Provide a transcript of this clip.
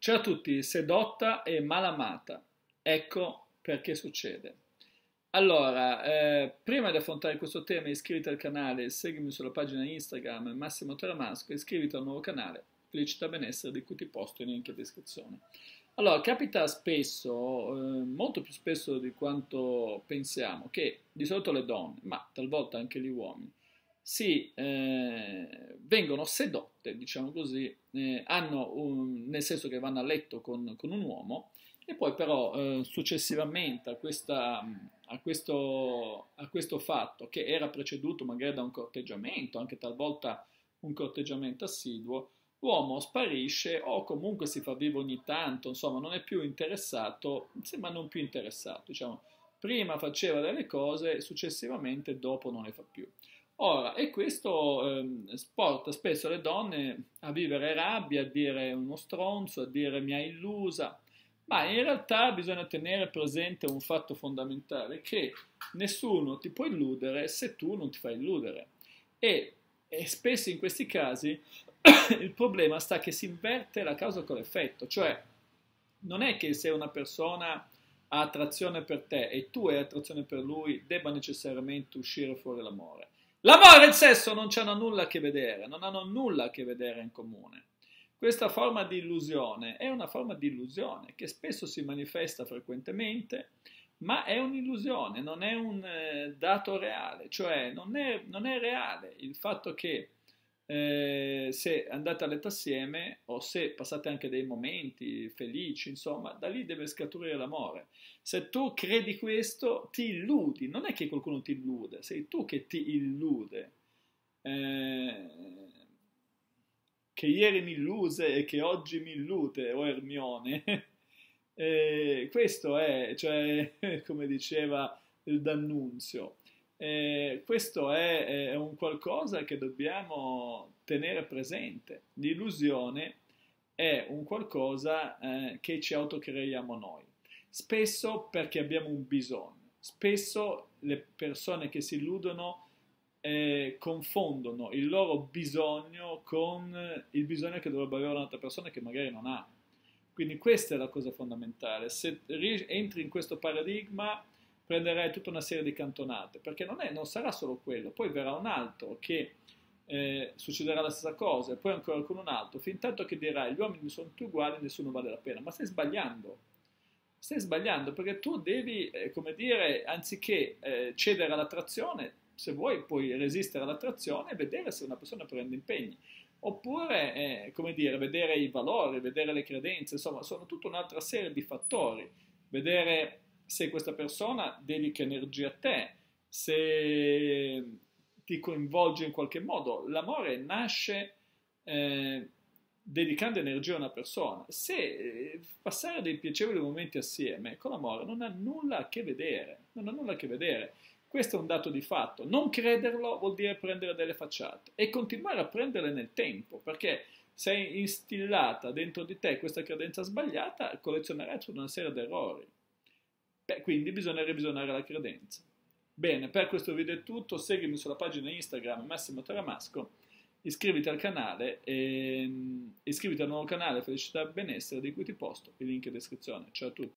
Ciao a tutti, sedotta e malamata. Ecco perché succede. Allora, prima di affrontare questo tema, iscriviti al canale, seguimi sulla pagina Instagram Massimo Teramasco e iscriviti al nuovo canale Felicità Benessere di cui ti posto in link in descrizione. Allora, capita spesso, molto più spesso di quanto pensiamo, che di solito le donne, ma talvolta anche gli uomini, vengono sedotte, diciamo così, nel senso che vanno a letto con un uomo e poi però successivamente a questo fatto che era preceduto magari da un corteggiamento, anche talvolta un corteggiamento assiduo, l'uomo sparisce o comunque si fa vivo ogni tanto, insomma non è più interessato, sembra non più interessato, diciamo, prima faceva delle cose, successivamente dopo non le fa più. Ora, e questo porta spesso le donne a vivere rabbia, a dire uno stronzo, a dire mi ha illusa, ma in realtà bisogna tenere presente un fatto fondamentale, che nessuno ti può illudere se tu non ti fai illudere. E spesso in questi casi il problema sta che si inverte la causa con l'effetto, cioè non è che se una persona ha attrazione per te e tu hai attrazione per lui, debba necessariamente uscire fuori l'amore. L'amore e il sesso non hanno nulla a che vedere, non hanno nulla a che vedere in comune. Questa forma di illusione è una forma di illusione che spesso si manifesta frequentemente, ma è un'illusione, non è un dato reale, cioè non è reale il fatto che se andate a letto assieme o se passate anche dei momenti felici, insomma, da lì deve scaturire l'amore. Se tu credi questo, ti illudi, non è che qualcuno ti illude, sei tu che ti illude. Che ieri mi illuse e che oggi mi illude, o Ermione. Questo è, cioè, come diceva il D'Annunzio. Questo è un qualcosa che dobbiamo tenere presente. L'illusione è un qualcosa che ci autocreiamo noi, spesso perché abbiamo un bisogno. Spesso le persone che si illudono confondono il loro bisogno con il bisogno che dovrebbe avere un'altra persona che magari non ha. Quindi questa è la cosa fondamentale. Se entri in questo paradigma prenderai tutta una serie di cantonate, perché non sarà solo quello, poi verrà un altro che succederà la stessa cosa, e poi ancora con un altro, fin tanto che dirai gli uomini sono tutti uguali, nessuno vale la pena, ma stai sbagliando perché tu devi, come dire, anziché cedere all'attrazione, se vuoi puoi resistere all'attrazione e vedere se una persona prende impegni. Oppure, come dire, vedere i valori, vedere le credenze, insomma, sono tutta un'altra serie di fattori. Vedere se questa persona dedica energia a te, se ti coinvolge in qualche modo. L'amore nasce dedicando energia a una persona. Se passare dei piacevoli momenti assieme con l'amore non ha nulla a che vedere, non ha nulla a che vedere. Questo è un dato di fatto. Non crederlo vuol dire prendere delle facciate e continuare a prenderle nel tempo, perché se è instillata dentro di te questa credenza sbagliata, collezionerai tutta una serie di errori. Beh, quindi bisogna revisionare la credenza. Bene, per questo video è tutto. Seguimi sulla pagina Instagram Massimo Teramasco, iscriviti al canale e iscriviti al nuovo canale Felicità e Benessere di cui ti posto il link in descrizione. Ciao a tutti.